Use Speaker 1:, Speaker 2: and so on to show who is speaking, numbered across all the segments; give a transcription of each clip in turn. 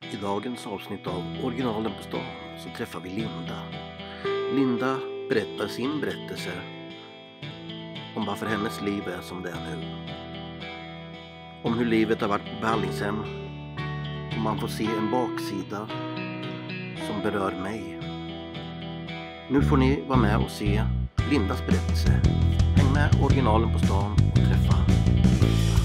Speaker 1: I dagens avsnitt av Originalen på stan så träffar vi Linda. Linda berättar sin berättelse om varför hennes liv är som det är nu. Om hur livet har varit på behandlingshem. Och man får se en baksida som berör mig. Nu får ni vara med och se Lindas berättelse. Häng med Originalen på stan och träffa Linda.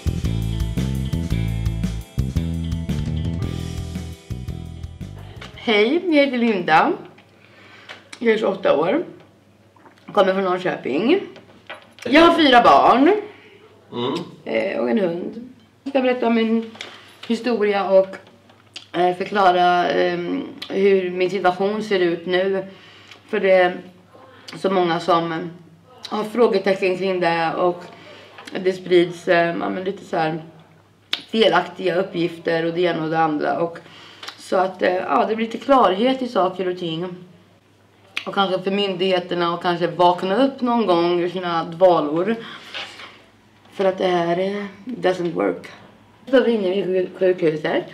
Speaker 2: Hej, jag heter Linda. Jag är 28 år. Kommer från Norrköping. Jag har 4 barn. Och en hund. Jag ska berätta om min historia och förklara hur min situation ser ut nu. För det är så många som har frågetecken kring det. Och det sprids lite så här felaktiga uppgifter och det ena och det andra. Och så att det blir lite klarhet i saker och ting. Och kanske för myndigheterna och kanske vakna upp någon gång ur sina dvalor. För att det här doesn't work. Jag var inne vid sjukhuset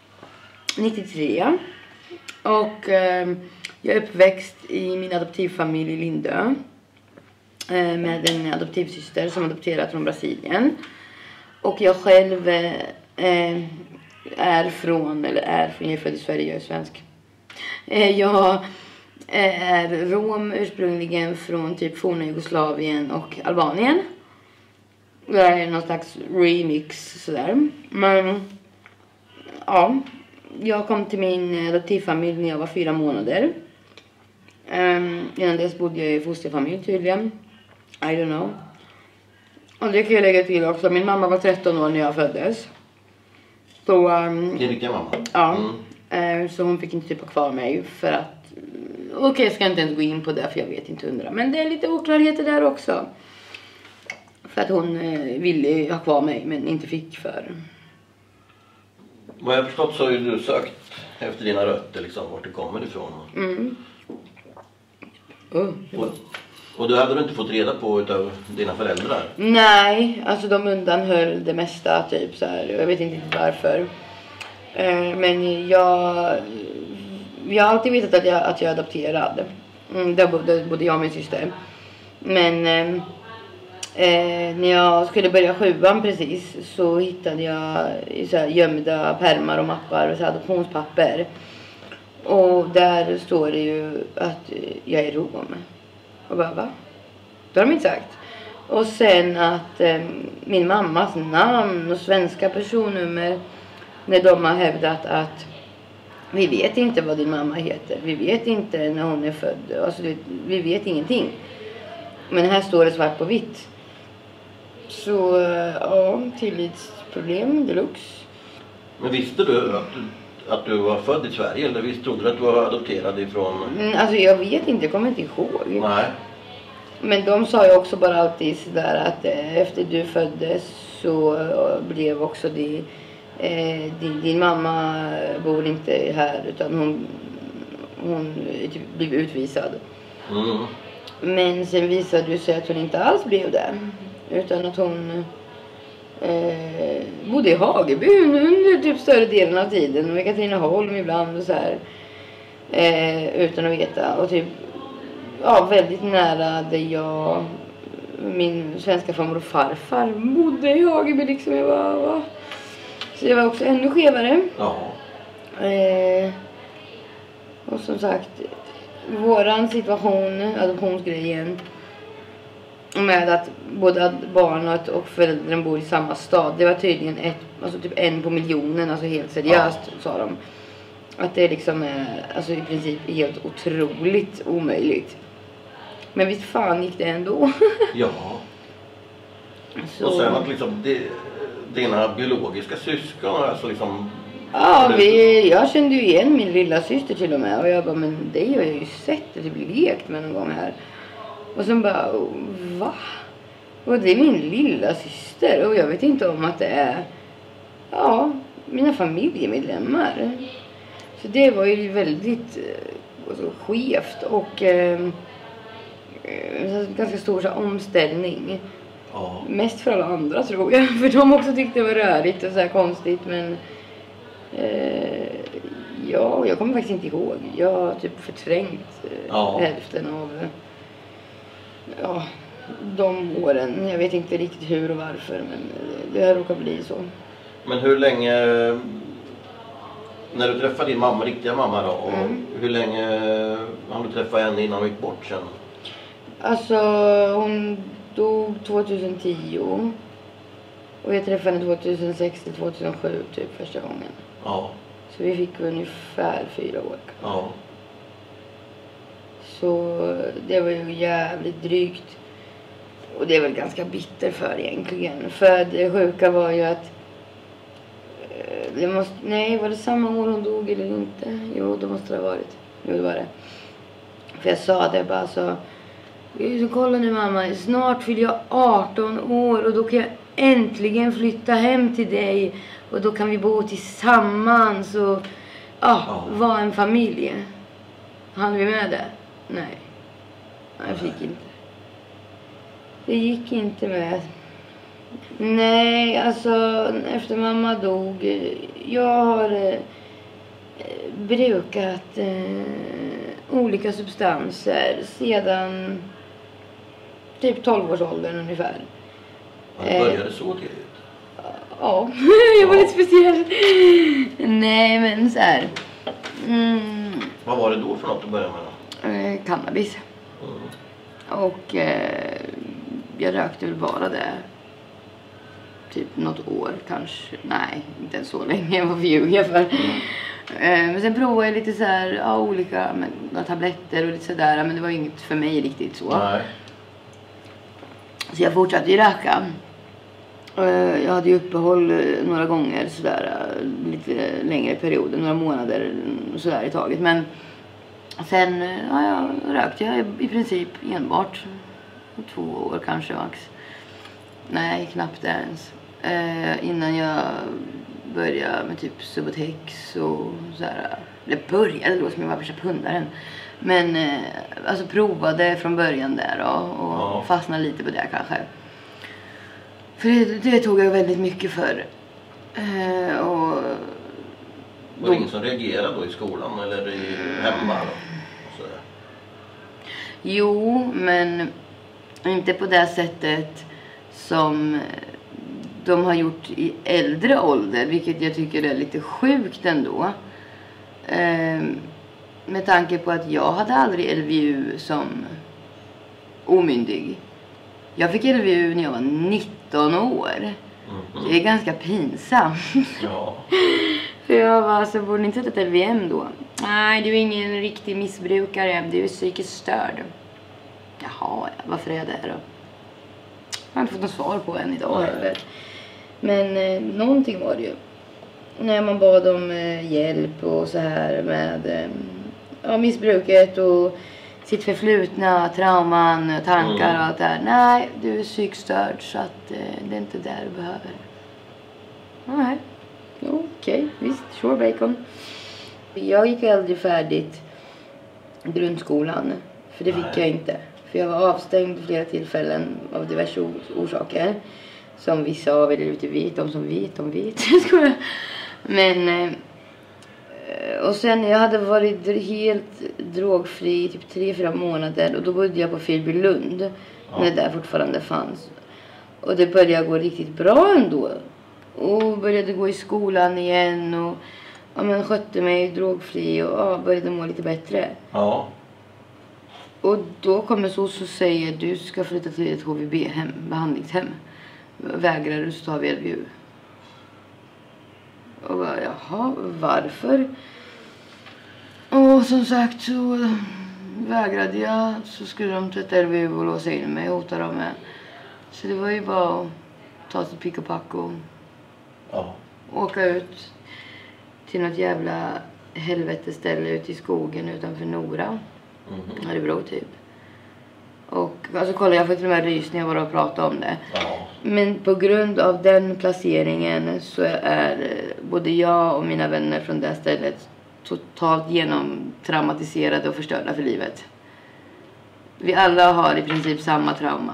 Speaker 2: 93. Och jag är uppväxt i min adoptivfamilj i Lindö. Med en adoptivsyster som adopterat från Brasilien. Och jag själv jag är född i Sverige, jag är svensk. Jag är rom ursprungligen från typ forna Jugoslavien och Albanien. Det är någon slags remix sådär. Men ja, jag kom till min adoptivfamilj när jag var 4 månader. Innan dess bodde jag i fosterfamilj tydligen. I don't know. Och det kan jag lägga till också. Min mamma var 13 år när jag föddes. Så,
Speaker 1: Vilken mamma?
Speaker 2: Ja, så hon fick inte typ ha kvar mig för att... Okej, jag ska inte ens gå in på det för jag vet inte 100. Men det är lite oklarheter där också. För att hon ville ha kvar mig men inte fick för.
Speaker 1: Vad jag förstått så har ju du sökt efter dina rötter liksom, vart du kommer ifrån. Och du hade inte fått reda på utav dina föräldrar?
Speaker 2: Nej, alltså de undanhöll det mesta typ så här. Jag vet inte varför. Men jag har alltid vetat att jag är adopterad. Där bodde jag och min syster. Men när jag skulle börja 7:an precis så hittade jag så här gömda pärmar och mappar och så här adoptionspapper. Och där står det ju att jag är rom. Och bara, va? Det har de inte sagt. Och sen att min mammas namn och svenska personnummer. När de har hävdat att vi vet inte vad din mamma heter. Vi vet inte när hon är född. Alltså, vi vet ingenting. Men här står det svart på vitt. Så ja, tillitsproblem deluxe.
Speaker 1: Men visste du att du var född i Sverige? Eller visst trodde du att du var adopterad ifrån?
Speaker 2: Alltså jag vet inte, jag kommer inte ihåg.
Speaker 1: Nej.
Speaker 2: Men de sa ju också bara alltid sådär att efter du föddes så blev också din mamma bor inte här utan hon typ blev utvisad. Men sen visade det sig att hon inte alls blev det. Utan att hon bodde i Hageby under typ större delen av tiden. Och i Katrineholm ibland och så här. Utan att veta. Och typ väldigt nära där min svenska farmor och farfar bodde i Hageby liksom. Så det var också ännu skevare.
Speaker 1: Ja.
Speaker 2: Och som sagt, våran situation, adoptionsgrejen, med att både barnet och föräldern bor i samma stad. Det var tydligen typ 1 på miljonen, alltså helt seriöst, sa de. Att det liksom är alltså i princip helt otroligt omöjligt. Men visst fan gick det ändå.
Speaker 1: Ja.
Speaker 2: Så.
Speaker 1: Och sen att liksom dina biologiska syskon alltså liksom...
Speaker 2: Ja, jag kände ju igen min lilla syster till och med. Och jag bara, men det har jag ju sett. Det typ lekt med någon gång här. Och sen bara, va? Och det är min lilla syster. Och jag vet inte om att det är mina familjemedlemmar. Så det var ju väldigt skevt. Och ganska stor så omställning.
Speaker 1: Ja.
Speaker 2: Mest för alla andra tror jag. För de också tyckte det var rörigt och så här konstigt. Men Ja, jag kommer faktiskt inte ihåg. Jag har typ förträngt hälften av de åren. Jag vet inte riktigt hur och varför, men det har råkat bli så.
Speaker 1: Men hur länge, när du träffade din mamma, riktiga mamma då, och hur länge har du träffat henne innan hon gick bort sen?
Speaker 2: Alltså, hon dog 2010 och jag träffade henne 2006 till 2007 typ första gången.
Speaker 1: Ja.
Speaker 2: Så vi fick ungefär 4 år.
Speaker 1: Ja.
Speaker 2: Så det var ju jävligt drygt. Och det är väl ganska bitter för egentligen. För det sjuka var ju att var det samma år hon dog eller inte? Jo, det måste det ha varit. Jo, det var det. För jag sa det bara så kolla nu mamma, snart fyller jag 18 år och då kan jag äntligen flytta hem till dig. Och då kan vi bo tillsammans och vara en familj. Han vi med det? Nej. Jag fick inte. Det gick inte med. Nej, alltså efter mamma dog. Jag har brukat olika substanser sedan typ 12-årsåldern ungefär.
Speaker 1: Ja, började så tidigt?
Speaker 2: Ja, jag var lite speciell. Nej, men så här.
Speaker 1: Vad var det då för något att börja med då?
Speaker 2: Cannabis. Och jag rökte väl bara det typ något år kanske. Nej, inte ens så länge. Jag var för ljuga för. Men sen provade jag lite så här, olika tabletter och lite sådär. Men det var inget för mig riktigt så.
Speaker 1: Nej.
Speaker 2: Så jag fortsatte ju röka. Jag hade ju uppehåll några gånger sådär, lite längre perioder, några månader sådär i taget. Men sen jag rökte jag i princip enbart 2 år kanske max. Nej, knappt ens. Innan jag började med typ Subotex och sådär. Det började då som jag var värsta pundaren. Men alltså provade från början där och fastnade lite på det kanske. För det tog jag väldigt mycket för.
Speaker 1: Var det ingen som reagerade då i skolan eller hemma då? Sådär.
Speaker 2: Jo, men inte på det sättet som de har gjort i äldre ålder. Vilket jag tycker är lite sjukt ändå. Med tanke på att jag hade aldrig LVU som omyndig. Jag fick LVU när jag var 19 år. Det är ganska pinsamt.
Speaker 1: Ja.
Speaker 2: För jag var så borde inte sätta ett LVM då. Nej, du är ingen riktig missbrukare. Du är psykiskt störd. Jaha, varför är jag där då? Jag har inte fått något svar på än idag heller. Men någonting var det ju. När man bad om hjälp och så här med missbruket och sitt förflutna, trauman, tankar och allt det här. Nej, du är psykstörd så att det är inte där du behöver. Nej, okej, visst, sure bacon. Jag gick aldrig färdigt grundskolan, för det fick jag inte. För jag var avstängd flera tillfällen av diverse orsaker. Som vissa av er ute vet, de som vet, de vet. Men och sen jag hade varit helt drogfri i typ 3-4 månader. Och då bodde jag på Fyrbylund. När det där fortfarande fanns. Och det började gå riktigt bra ändå. Och började gå i skolan igen. Och skötte mig drogfri. Och började må lite bättre.
Speaker 1: Ja.
Speaker 2: Och då kommer så säger du ska flytta till ett HVB-hem, behandlingshem. Vägrar du så tar vi LVU. Och bara, jaha, varför? Och som sagt så vägrade jag. Så skulle de ta ett LVU och låsa in mig och hota dem med. Så det var ju bara att ta sitt pick och pack och åka ut till något jävla helveteställe ute i skogen utanför Nora. Örebro typ. Och alltså kolla, jag får till och med rysningar bara att prata om det. Men på grund av den placeringen så är både jag och mina vänner från det stället totalt genomtraumatiserade och förstörda för livet. Vi alla har i princip samma trauma.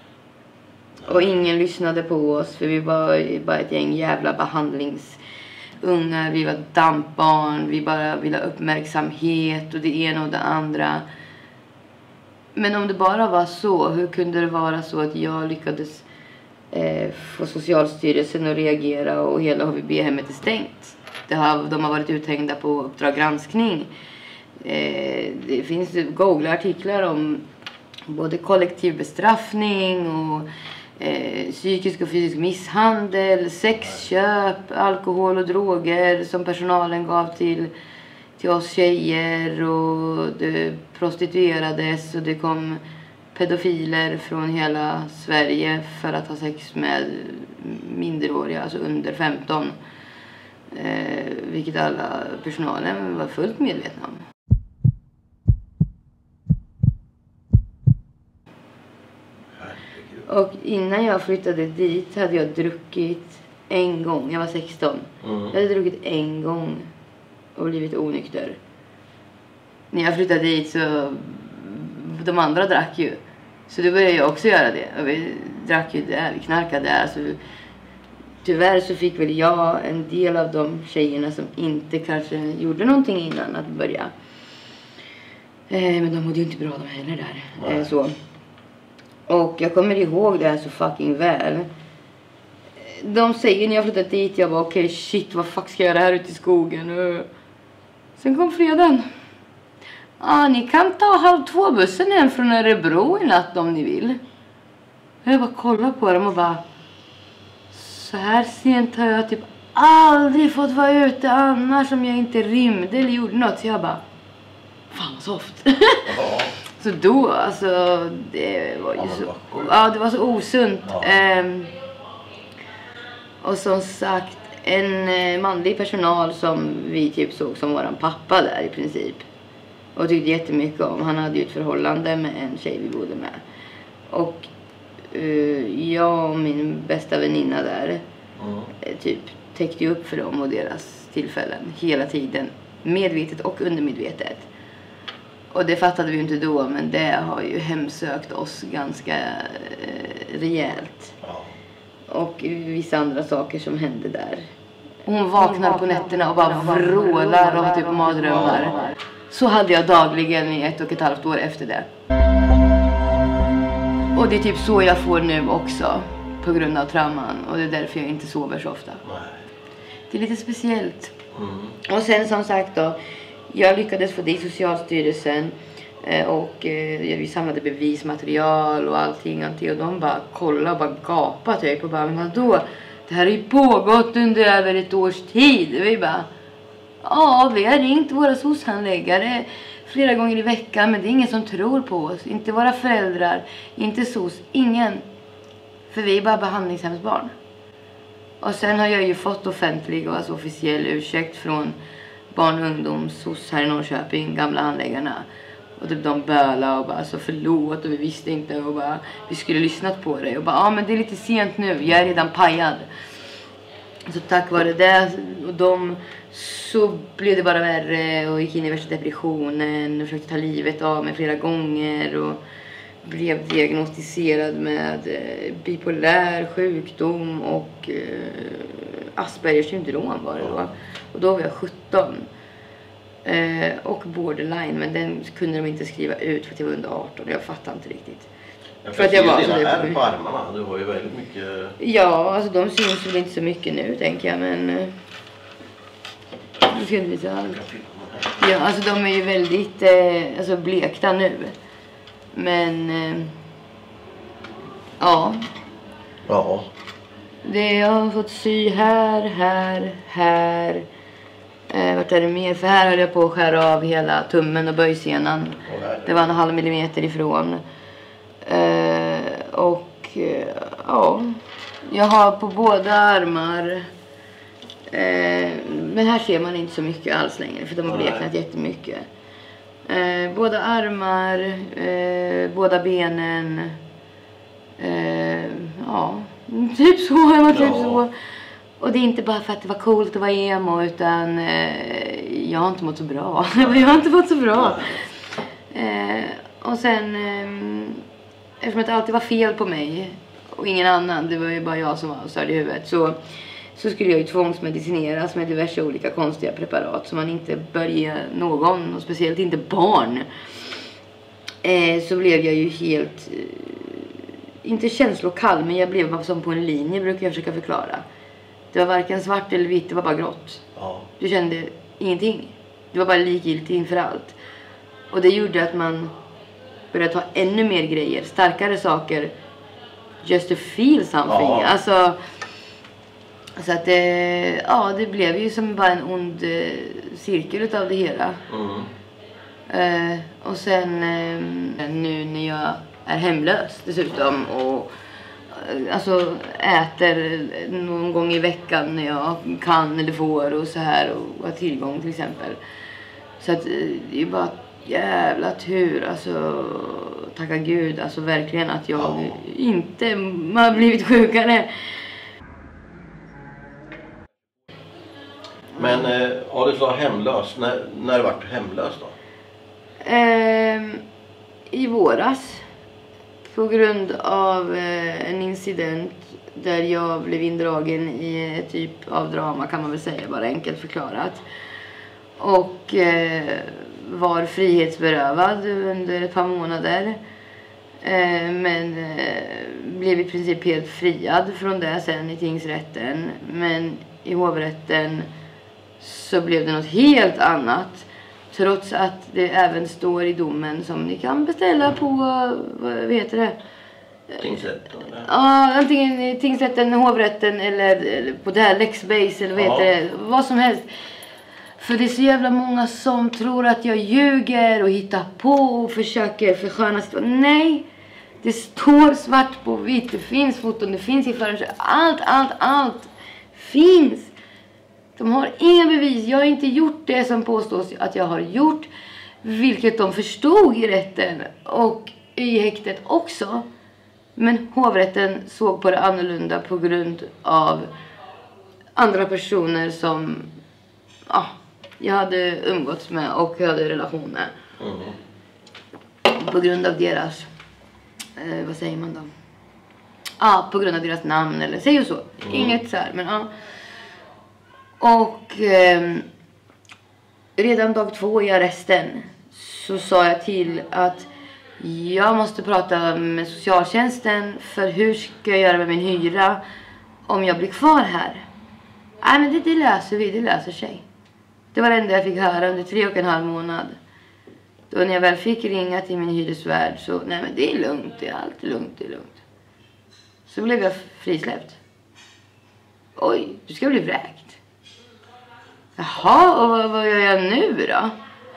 Speaker 2: Och ingen lyssnade på oss för vi var bara ett gäng jävla ungar, vi var dampbarn, vi bara ville ha uppmärksamhet och det ena och det andra. Men om det bara var så, hur kunde det vara så att jag lyckades få Socialstyrelsen att reagera och hela HVB-hemmet är stängt? De har varit uthängda på Uppdrag granskning. Det finns Google-artiklar om både kollektiv bestraffning och psykisk och fysisk misshandel, sexköp, alkohol och droger som personalen gav till oss tjejer, och det prostituerades och det kom pedofiler från hela Sverige för att ha sex med minderåriga, alltså under 15. Vilket alla personalen var fullt medvetna om. Och innan jag flyttade dit hade jag druckit en gång. Jag var 16. Jag hade druckit en gång och blivit onykter. När jag flyttade dit så de andra drack ju. Så då började jag också göra det. Och vi drack ju där, vi knarkade där. Så tyvärr så fick väl jag en del av de tjejerna som inte kanske gjorde någonting innan att börja. Men de mådde ju inte bra de heller där. Så. Och jag kommer ihåg det här så fucking väl. De säger när jag flyttade dit, jag var okej, shit, vad fuck ska jag göra här ute i skogen? Sen kom fredagen. Ni kan ta 1:30 hem från Örebro i natt om ni vill. Jag bara kollar på dem och bara, så här sent har jag typ aldrig fått vara ute annars om jag inte rymde eller gjorde något. Så jag bara, fan vad soft. Så då, alltså, det var ju så, ja, det var så osunt. Och som sagt, en manlig personal som vi typ såg som våran pappa där i princip. Och tyckte jättemycket om. Han hade ju ett förhållande med en tjej vi bodde med. Och jag och min bästa väninna där typ täckte upp för dem och deras tillfällen hela tiden. Medvetet och undermedvetet. Och det fattade vi ju inte då, men det har ju hemsökt oss ganska rejält. Och vissa andra saker som hände där. Hon vaknar på nätterna och bara vrålar och har typ mardrömmar. Så hade jag dagligen i 1,5 år efter det. Och det är typ så jag får nu också. På grund av trauman. Och det är därför jag inte sover så ofta. Det är lite speciellt. Och sen som sagt då. Jag lyckades få dit Socialstyrelsen. Och vi samlade bevismaterial och allting. Och de bara kollade och bara gapade typ. Och bara, men vadå? Det här har ju pågått under över ett års tid. Och vi bara, ja, vi har ringt våra SOS-handläggare flera gånger i veckan. Men det är ingen som tror på oss. Inte våra föräldrar. Inte SOS. Ingen. För vi är bara behandlingshemsbarn. Och sen har jag ju fått offentlig och alltså officiell ursäkt från barn- och ungdoms-SOS här i Norrköping. Gamla handläggarna. Och typ de bölade och bara, så förlåt och vi visste inte och bara, vi skulle lyssnat på det. Och bara, ja men det är lite sent nu, jag är redan pajad. Så tack vare det och de så blev det bara värre och gick in i värsta depressionen och försökte ta livet av mig flera gånger och blev diagnostiserad med bipolär sjukdom och Aspergers syndrom var det då. Och då var jag 17. Och borderline, men den kunde de inte skriva ut för att jag var under 18. Jag fattar inte riktigt.
Speaker 1: För att jag var så här på armarna, du har ju väldigt mycket.
Speaker 2: Ja, alltså de syns väl inte så mycket nu tänker jag, men ja, alltså de är ju väldigt alltså blekta nu. Men ja. Jag har fått sy här. Vart är det mer? För här höll jag på att skära av hela tummen och böjsenan. Det var 1,5 millimeter ifrån. Ja. Jag har på båda armar. Men här ser man inte så mycket alls längre. För de har bleknat jättemycket. Båda armar. Båda benen. Ja. Typ så. Typ så. Och det är inte bara för att det var coolt att vara emo, utan jag har inte mått så bra. Och sen, eftersom det alltid var fel på mig och ingen annan, det var ju bara jag som var störd i huvudet, så så skulle jag ju tvångsmedicineras med diverse olika konstiga preparat som man inte bör ge någon, och speciellt inte barn. Så blev jag ju helt, inte känslokall, men jag blev bara som på en linje, brukar jag försöka förklara. Det var varken svart eller vitt, det var bara grått. Ja. Du kände ingenting. Det var bara likgiltigt inför allt. Och det gjorde att man började ta ännu mer grejer, starkare saker, just to feel something. Ja. Alltså, så att det blev ju som bara en ond cirkel utav det hela. Och sen nu när jag är hemlös dessutom och alltså äter någon gång i veckan när jag kan eller får och så här, och har tillgång till exempel. Så att det är bara jävla tur, alltså tacka Gud, alltså verkligen att jag inte har blivit sjukare.
Speaker 1: Men du sa hemlös, när var du hemlös då?
Speaker 2: I våras, på grund av en incident där jag blev indragen i ett typ av drama, kan man väl säga, bara enkelt förklarat. Och var frihetsberövad under ett par månader. Men blev i princip helt friad från det sen i tingsrätten. Men i hovrätten så blev det något helt annat. Trots att det även står i domen som ni kan beställa på, vad heter det?
Speaker 1: Tingsrätten?
Speaker 2: Ja, antingen i tingsrätten, hovrätten eller på det här Lexbase eller vad heter det? Vad som helst. För det är så jävla många som tror att jag ljuger och hittar på och försöker försköna situationen. Nej, det står svart på vitt. Det finns foton, det finns i förhörsprotokoll. Allt finns. De har inga bevis. Jag har inte gjort det som påstås att jag har gjort. Vilket de förstod i rätten och i häktet också. Men hovrätten såg på det annorlunda på grund av andra personer som jag hade umgåtts med och hade relation med. På grund av deras, vad säger man då? På grund av deras namn eller säg och så. Inget så här, men Och redan dag 2 i arresten så sa jag till att jag måste prata med socialtjänsten, för hur ska jag göra med min hyra om jag blir kvar här? Nej, men det löser vi, det löser sig. Det var det enda jag fick höra under 3,5 månad. Då när jag väl fick ringa till min hyresvärd så, nej men det är lugnt, det är allt lugnt, det är lugnt. Så blev jag frisläppt. Oj, du ska bli vräkt. Jaha, och vad gör jag nu då?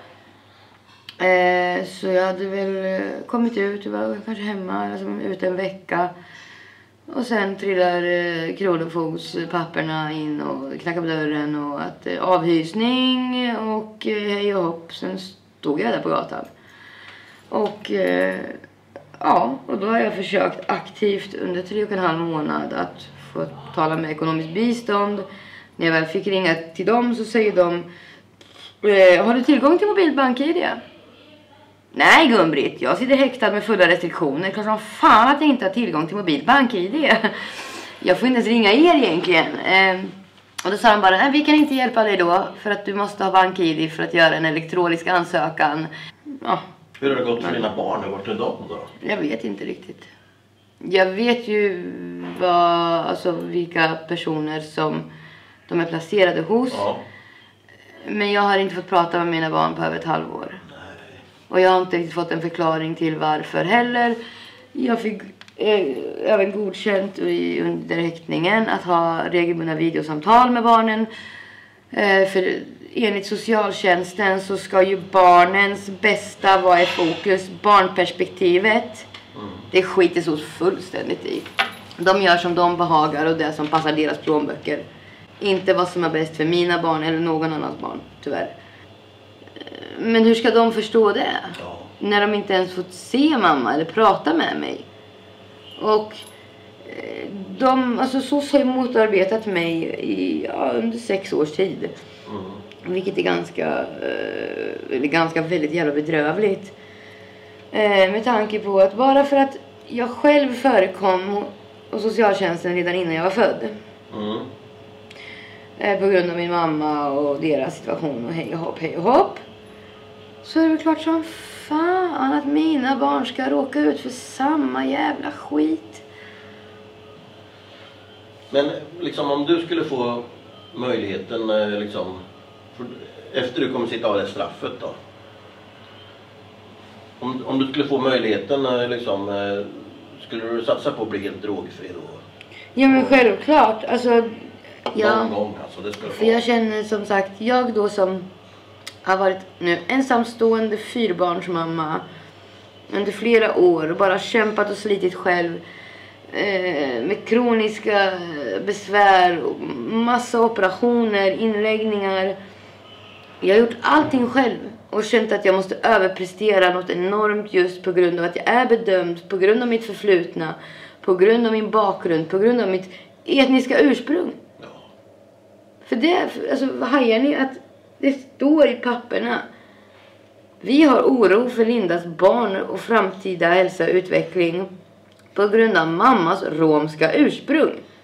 Speaker 2: Så jag hade väl kommit ut och var kanske hemma, alltså ute en vecka. Och sen trillar kronofogdspapperna in och knackar på dörren och att avhysning och hej och hopp. Sen stod jag där på gatan. Och och då har jag försökt aktivt under 3,5 månad att få tala med ekonomiskt bistånd. När jag väl fick ringa till dem så säger de, har du tillgång till mobilbank-ID? Nej Gun-Britt, jag sitter häktad med fulla restriktioner. Klart som fan att jag inte har tillgång till mobilbank-ID. Jag får inte ens ringa er egentligen. Och då sa de bara, nej vi kan inte hjälpa dig då. För att du måste ha bank-ID för att göra en elektronisk ansökan. Ja.
Speaker 1: Hur har det gått för dina barn? Vart är de då?
Speaker 2: Jag vet inte riktigt. Jag vet ju vilka personer som de är placerade hos. Ja. Men jag har inte fått prata med mina barn på över ett halvår. Och jag har inte riktigt fått en förklaring till varför heller. Jag fick även godkänt under häktningen att ha regelbundna videosamtal med barnen. För enligt socialtjänsten så ska ju barnens bästa vara i fokus. Barnperspektivet. Det skiter så fullständigt i. De gör som de behagar och det som passar deras plånböcker. Inte vad som är bäst för mina barn eller någon annans barn, tyvärr. Men hur ska de förstå det? Ja. När de inte ens fått se mamma eller prata med mig. Och de, så har ju motarbetat mig under 6 års tid. Vilket är ganska väldigt jävla bedrövligt. Med tanke på att bara för att jag själv förekom hos socialtjänsten redan innan jag var född. på grund av min mamma och deras situation och hej och hopp. Så är det väl klart som fan att mina barn ska råka ut för samma jävla skit.
Speaker 1: Men liksom om du skulle få möjligheten liksom, efter du kommer sitta av det straffet då. Om du skulle få möjligheten liksom, skulle du satsa på att bli helt drogfri då?
Speaker 2: Ja men självklart. Alltså,
Speaker 1: någon gång alltså, det skulle
Speaker 2: för jag känner som sagt, jag då som har varit nu ensamstående 4-barnsmamma under flera år och bara kämpat och slitit själv med kroniska besvär och massa operationer, inläggningar. Jag har gjort allting själv och känt att jag måste överprestera något enormt just på grund av att jag är bedömd, på grund av mitt förflutna, på grund av min bakgrund, på grund av mitt etniska ursprung.
Speaker 1: Ja.
Speaker 2: För det, alltså hajar ni att det står i papperna. Vi har oro för Lindas barn och framtida hälsa och utveckling på grund av mammas romska ursprung.